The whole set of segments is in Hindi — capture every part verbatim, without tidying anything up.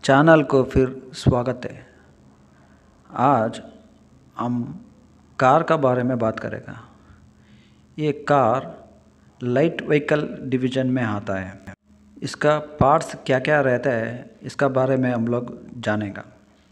चैनल को फिर स्वागत है। आज हम कार का बारे में बात करेगा। ये कार लाइट व्हीकल डिवीज़न में आता है। इसका पार्ट्स क्या क्या रहता है इसका बारे में हम लोग जानेगा।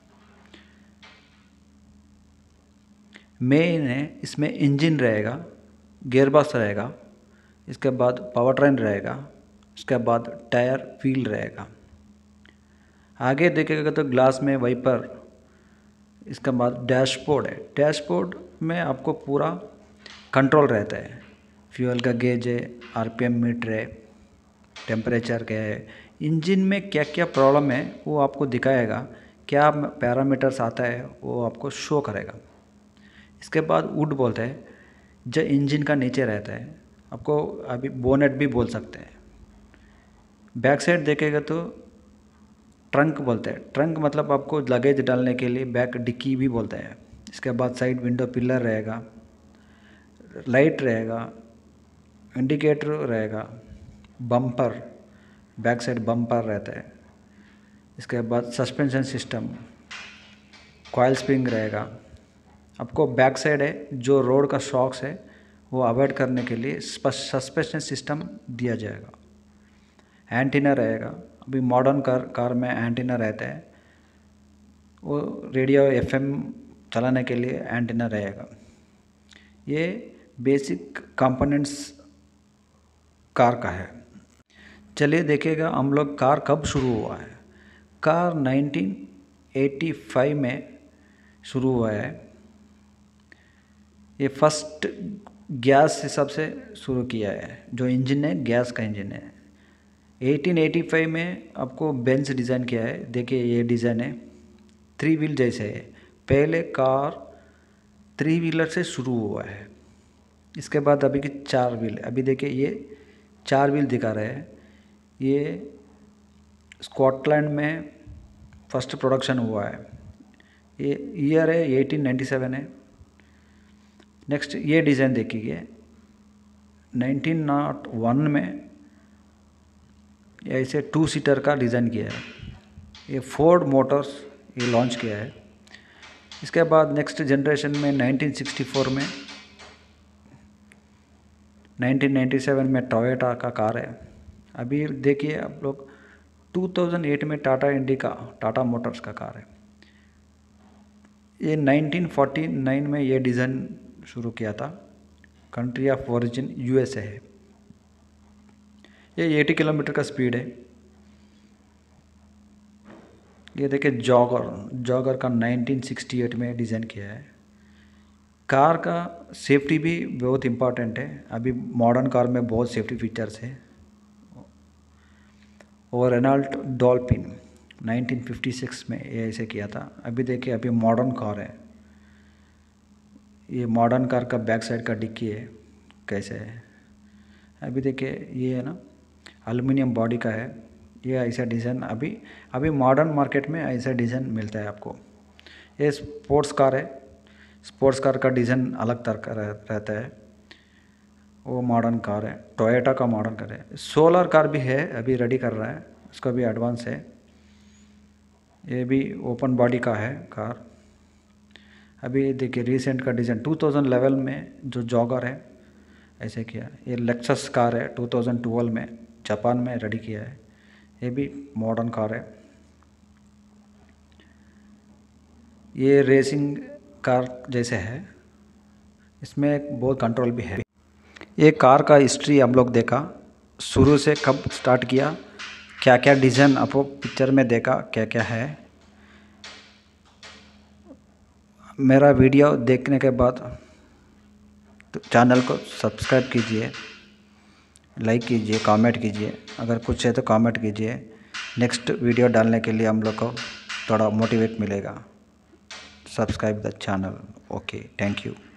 मेन है इसमें इंजन रहेगा, गियरबॉक्स रहेगा, इसके बाद पावर ट्रेन रहेगा, इसके बाद टायर व्हील रहेगा। आगे देखेगा तो ग्लास में वाइपर, इसके बाद डैशबोर्ड है। डैशबोर्ड में आपको पूरा कंट्रोल रहता है। फ्यूल का गेज है, आरपीएम मीटर है, टेम्परेचर क्या है, इंजन में क्या क्या प्रॉब्लम है वो आपको दिखाएगा। क्या पैरामीटर्स आता है वो आपको शो करेगा। इसके बाद वुड बोलते हैं जो इंजन का नीचे रहता है, आपको अभी बोनेट भी बोल सकते हैं। बैक साइड देखेगा तो ट्रंक बोलते हैं। ट्रंक मतलब आपको लगेज डालने के लिए बैक डिक्की भी बोलते हैं। इसके बाद साइड विंडो पिलर रहेगा, लाइट रहेगा, इंडिकेटर रहेगा, बम्पर, बैक साइड बम्पर रहता है। इसके बाद सस्पेंशन सिस्टम, कॉइल स्प्रिंग रहेगा। आपको बैक साइड है जो रोड का शॉक्स है वो अवॉइड करने के लिए सस्पेंशन सिस्टम दिया जाएगा। एंटीना रहेगा। अभी मॉडर्न कार कार में एंटीना रहता है, वो रेडियो एफएम चलाने के लिए एंटीना रहेगा। ये बेसिक कंपोनेंट्स कार का है। चलिए देखेगा हम लोग कार कब शुरू हुआ है। कार नाइनटीन एटी फाइव में शुरू हुआ है। ये फर्स्ट गैस हिसाब से शुरू किया है। जो इंजन है गैस का इंजन है। एटीन एटी फाइव में आपको बेंज डिज़ाइन किया है। देखिए ये डिज़ाइन है, थ्री व्हील जैसे है। पहले कार थ्री व्हीलर से शुरू हुआ है। इसके बाद अभी की चार व्हील। अभी देखिए ये चार व्हील दिखा रहे हैं। ये स्कॉटलैंड में फर्स्ट प्रोडक्शन हुआ है। ये ईयर है एटीन नाइंटी सेवन है। नेक्स्ट ये डिज़ाइन देखिए, नाइनटीन नॉट वन में ऐसे टू सीटर का डिज़ाइन किया है। ये फोर्ड मोटर्स ये लॉन्च किया है। इसके बाद नेक्स्ट जनरेशन में नाइनटीन सिक्सटी फोर में, नाइनटीन नाइंटी सेवन में टोयोटा का कार है। अभी देखिए आप लोग टू थाउज़ेंड एट में टाटा इंडिका, टाटा मोटर्स का कार है। ये नाइनटीन फोर्टी नाइन में ये डिज़ाइन शुरू किया था। कंट्री ऑफ ओरिजिन यूएसए है। ये अस्सी किलोमीटर का स्पीड है। ये देखिए जॉगर, जॉगर का नाइनटीन सिक्सटी एट में डिज़ाइन किया है। कार का सेफ्टी भी बहुत इम्पॉर्टेंट है। अभी मॉडर्न कार में बहुत सेफ्टी फीचर्स है। और Renault Dolphin nineteen fifty six में ये ऐसे किया था। अभी देखिए अभी मॉडर्न कार है। ये मॉडर्न कार का बैक साइड का डिक्की है कैसे है। अभी देखिए ये है ना, एल्युमिनियम बॉडी का है। ये ऐसा डिज़ाइन अभी अभी मॉडर्न मार्केट में ऐसा डिज़ाइन मिलता है आपको। ये स्पोर्ट्स कार है। स्पोर्ट्स कार का डिज़ाइन अलग तरह का रहता है। वो मॉडर्न कार है, टोयोटा का मॉडर्न कार है। सोलर कार भी है, अभी रेडी कर रहा है, उसका भी एडवांस है। ये भी ओपन बॉडी का है कार। अभी देखिए रिसेंट का डिज़ाइन टू थाउज़ेंड इलेवन में जो जॉगर है ऐसे किया। ये लेक्सस कार है, टू थाउज़ेंड ट्वेल्व में जापान में रेडी किया है। ये भी मॉडर्न कार है। ये रेसिंग कार जैसे है, इसमें एक बहुत कंट्रोल भी है। ये कार का हिस्ट्री हम लोग देखा, शुरू से कब स्टार्ट किया, क्या क्या डिज़ाइन आपको पिक्चर में देखा, क्या क्या है। मेरा वीडियो देखने के बाद तो चैनल को सब्सक्राइब कीजिए, लाइक कीजिए, कमेंट कीजिए। अगर कुछ है तो कमेंट कीजिए। नेक्स्ट वीडियो डालने के लिए हम लोग को थोड़ा मोटिवेट मिलेगा। Subscribe the channel. Okay, thank you.